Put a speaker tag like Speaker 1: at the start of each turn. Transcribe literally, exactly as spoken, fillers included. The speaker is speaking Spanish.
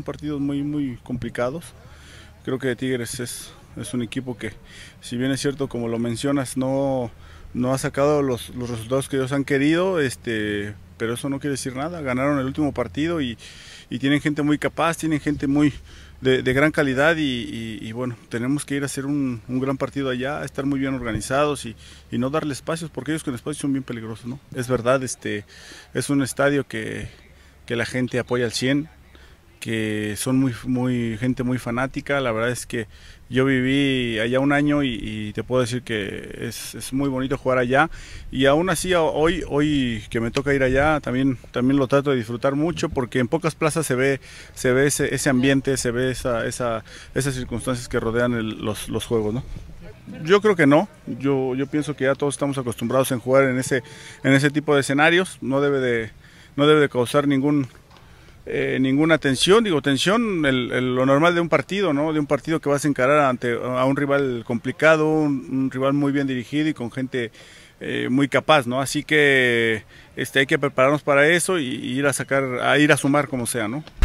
Speaker 1: son partidos muy, muy complicados. Creo que Tigres es, es un equipo que, si bien es cierto, como lo mencionas, no, no ha sacado los, los resultados que ellos han querido, este, pero eso no quiere decir nada. Ganaron el último partido y, y tienen gente muy capaz, tienen gente muy de, de gran calidad y, y, y bueno, tenemos que ir a hacer un, un gran partido allá, estar muy bien organizados y, y no darle espacios, porque ellos con espacios son bien peligrosos, ¿no? Es verdad, este, es un estadio que, que la gente apoya al cien, que son muy, muy, gente muy fanática. La verdad es que yo viví allá un año y, y te puedo decir que es, es muy bonito jugar allá, y aún así hoy, hoy que me toca ir allá también, también lo trato de disfrutar mucho, porque en pocas plazas se ve, se ve ese, ese ambiente, se ve esa, esa, esas circunstancias que rodean el, los, los juegos, ¿no? Yo creo que no, yo, yo pienso que ya todos estamos acostumbrados en jugar en ese, en ese tipo de escenarios. No debe de, no debe de causar ningún Eh, ninguna tensión, digo tensión, el, el, lo normal de un partido, ¿no? De un partido que vas a encarar ante a un rival complicado, un, un rival muy bien dirigido y con gente eh, muy capaz, ¿no? Así que este, hay que prepararnos para eso y, y ir a sacar, a ir a sumar como sea, ¿no?